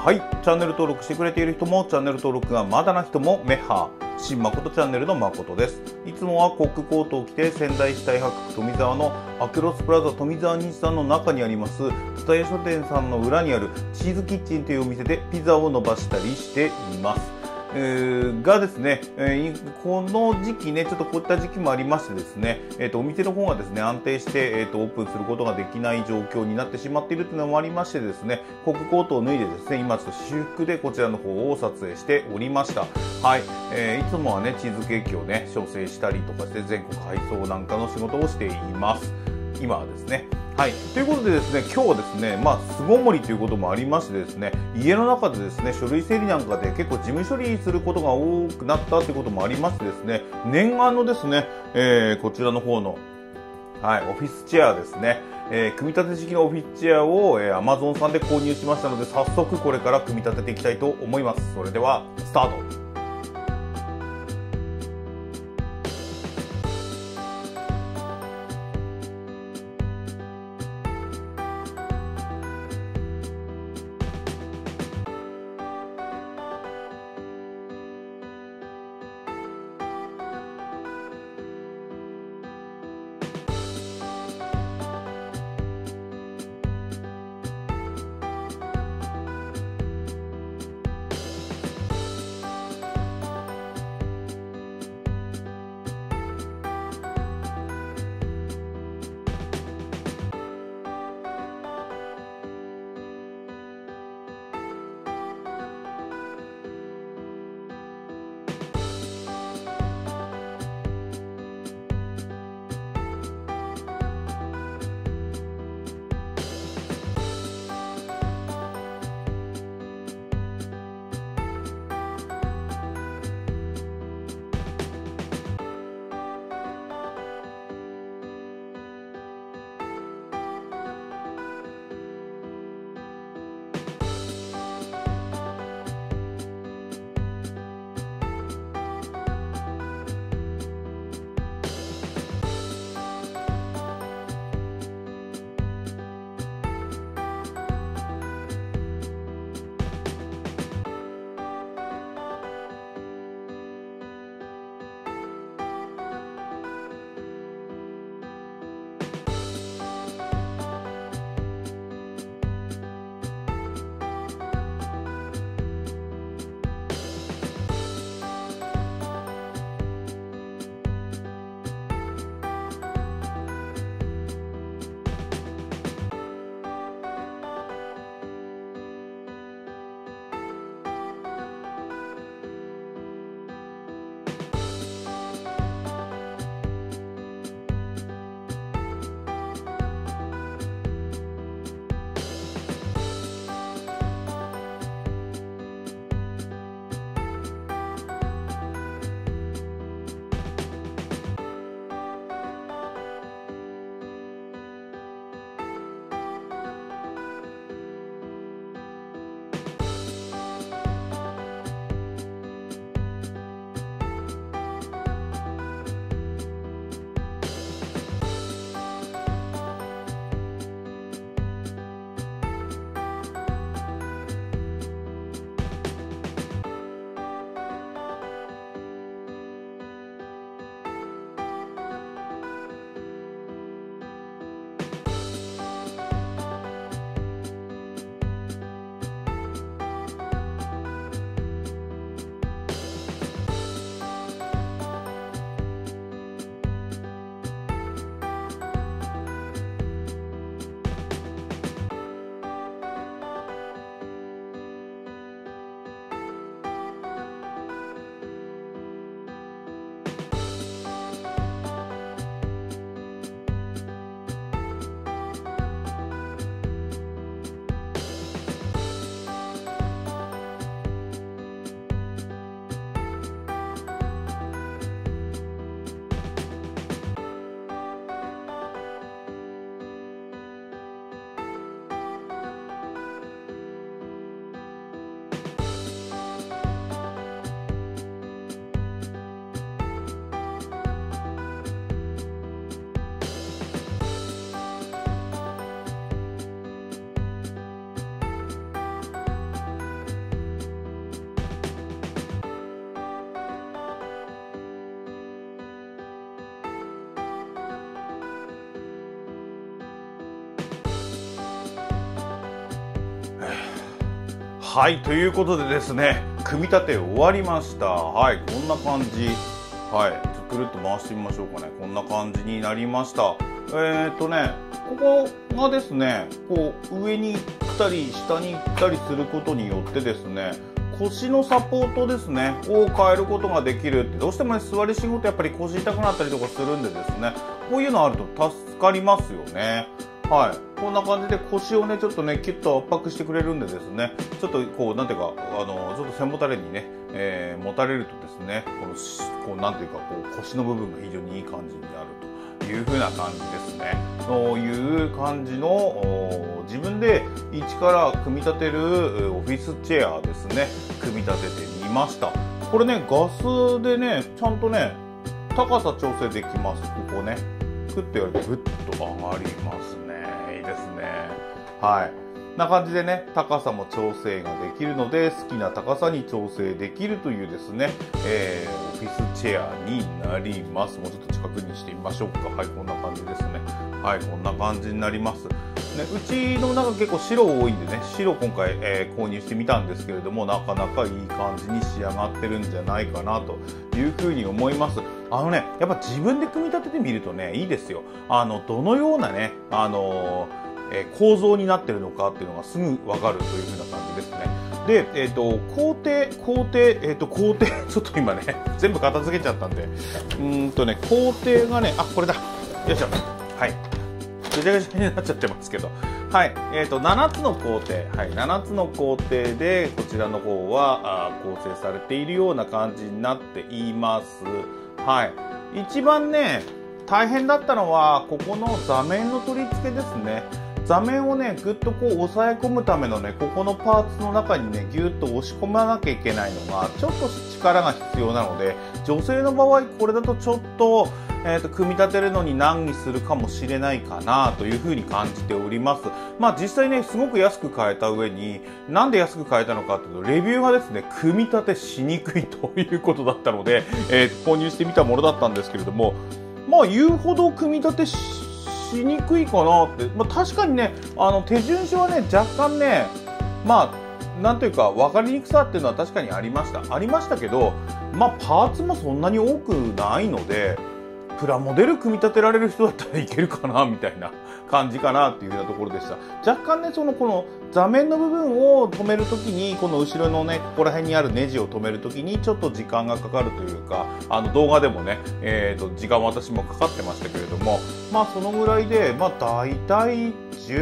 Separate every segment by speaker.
Speaker 1: はい、チャンネル登録してくれている人もチャンネル登録がまだな人もメッハー新誠チャンネルの誠です。いつもはコックコートを着て仙台市太白区富沢のアクロスプラザ富沢日産の中にあります蔦屋書店さんの裏にあるチーズキッチンというお店でピザを伸ばしたりしています。がですね、この時期ね、ちょっとこういった時期もありましてですね、お店の方がですね、安定して、オープンすることができない状況になってしまっているというのもありましてですね、コックコートを脱いでですね、今ちょっと私服でこちらの方を撮影しておりました。はい、いつもはね、チーズケーキをね、調整したりとかして全国配送なんかの仕事をしています。今はですね。はい。ということでですね、今日はですね、巣ごもりということもありましてですね、家の中でですね、書類整理なんかで結構事務処理することが多くなったということもありましてですね、念願のですね、こちらの方の、はい、オフィスチェアですね、組み立て式のオフィスチェアを、Amazon さんで購入しましたので、早速これから組み立てていきたいと思います。それでは、スタート。 はい、ということでですね、組み立て終わりました。はい、こんな感じ。はい、くるっと回してみましょうかね。こんな感じになりました。ここがですね、こう上に来たり下に行ったりすることによってですね、腰のサポートですねを変えることができるって、どうしてもね座り仕事やっぱり腰痛くなったりとかするんでですね、こういうのあると助かりますよね。はい、こんな感じで腰をねちょっとねキュッと圧迫してくれるんでですね、ちょっとこうなんていうかちょっと背もたれにね、持たれるとですね、こうなんていうかこう腰の部分が非常にいい感じになるという風な感じですね。そういう感じの自分で一から組み立てるオフィスチェアですね、組み立ててみました。これねガスでねちゃんとね高さ調整できます。ここねクッとやるとグッと上がりますね。いいですね。はい、な感じでね高さも調整ができるので、好きな高さに調整できるというですね、オフィスチェアになります。もうちょっと近くにしてみましょうか。はい、こんな感じですね。はい、こんな感じになります。ね、うちの中結構白多いんでね、白今回、購入してみたんですけれども、なかなかいい感じに仕上がってるんじゃないかなというふうに思います。やっぱ自分で組み立ててみるとね、いいですよ。どのようなね、構造になってるのかっていうのがすぐわかるというふうな感じですね。で、工程、ちょっと今ね、全部片付けちゃったんで、工程がね、これだ。よいしょ。はい。ぐちゃぐちゃになっちゃってますけど。はい。7つの工程。はい。7つの工程で、こちらの方は、構成されているような感じになっています。はい。一番ね、大変だったのは、ここの座面の取り付けですね。座面をね、ぐっとこう押さえ込むためのね、ここのパーツの中にね、ぎゅっと押し込まなきゃいけないのが、ちょっと力が必要なので、女性の場合、これだとちょっと、組み立てるのに難儀するかもしれないかなというふうに感じております。実際ね、すごく安く買えた上に、なんで安く買えたのかというと、レビューがですね、組み立てしにくいということだったので、購入してみたものだったんですけれども、言うほど組み立てしにくいかなって、確かにね、手順書はね、若干ね、なんというか、分かりにくさっていうのは確かにありましたけど、パーツもそんなに多くないので、プラモデル組み立てられる人だったらいけるかな、みたいな感じかなっていうようなところでした。若干ね、この座面の部分を止めるときに、この後ろのね、ここら辺にあるネジを止めるときに、ちょっと時間がかかるというか、動画でもね、時間私もかかってましたけれども、そのぐらいで、だいたい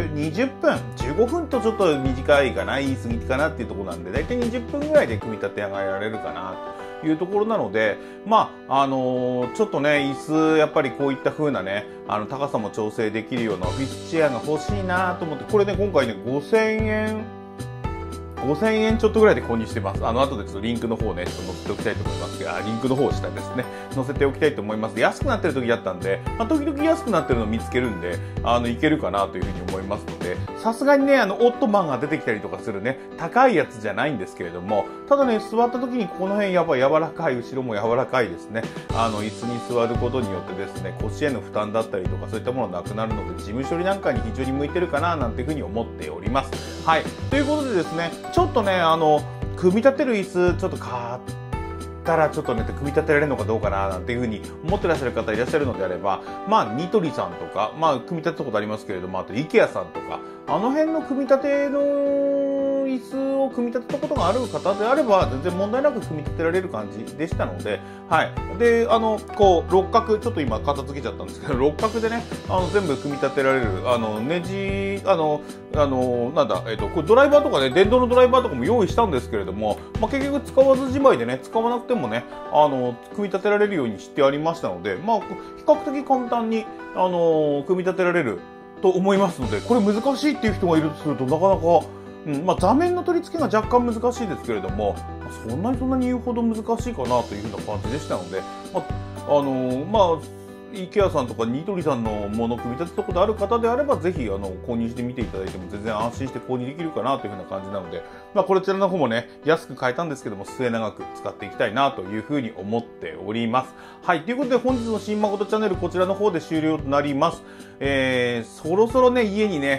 Speaker 1: 20分、15分とちょっと短いかな、言い過ぎかなっていうところなんで、だいたい20分ぐらいで組み立て上げられるかな、というところなので、ちょっとね、椅子、やっぱりこういった風なね、高さも調整できるようなオフィスチェアが欲しいなと思って、これね、今回ね、5000円ちょっとぐらいで購入してます。後でちょっとリンクの方ね、ちょっと載せておきたいと思いますが、リンクの方を下ですね、載せておきたいと思います。安くなってる時だったんで、時々安くなってるのを見つけるんで、いけるかなというふうに思いますので、さすがにね、オットマンが出てきたりとかするね、高いやつじゃないんですけれども、ただね、座った時にこの辺やっぱ柔らかい、後ろも柔らかいですね。椅子に座ることによってですね、腰への負担だったりとか、そういったものなくなるので、事務処理なんかに非常に向いてるかな、なんていうふうに思っております。はい。ということでですね、ちょっとね、組み立てる椅子、ちょっと買ったら、ちょっとね、組み立てられるのかどうかな、なんていうふうに思ってらっしゃる方いらっしゃるのであれば、ニトリさんとか、組み立てたことありますけれども、あと、IKEAさんとか、あの辺の組み立ての椅子を組み立てたことがある方であれば、全然問題なく組み立てられる感じでしたので、はい。で、六角、ちょっと今片付けちゃったんですけど、六角でね、全部組み立てられる、ネジ、これドライバーとかね、電動のドライバーとかも用意したんですけれども、結局使わずじまいでね、使わなくてもね、組み立てられるようにしてありましたので、比較的簡単に、組み立てられると思いますので、これ難しいっていう人がいるとすると、なかなか、座面の取り付けが若干難しいですけれども、そんなに言うほど難しいかなというふうな感じでしたので、IKEA さんとかニトリさんのものを組み立てたことある方であれば、ぜひ購入してみていただいても全然安心して購入できるかなというふうな感じなので、こちらの方もね、安く買えたんですけども、末永く使っていきたいなというふうに思っております。はい、ということで本日の新誠チャンネルこちらの方で終了となります。そろそろね、家にね、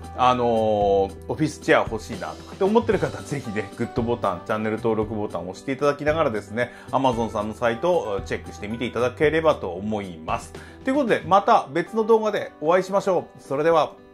Speaker 1: オフィスチェア欲しいなとかって思ってる方はぜひね、グッドボタン、チャンネル登録ボタンを押していただきながらですね、Amazon さんのサイトをチェックしてみていただければと思います。ということで、また別の動画でお会いしましょう。それでは。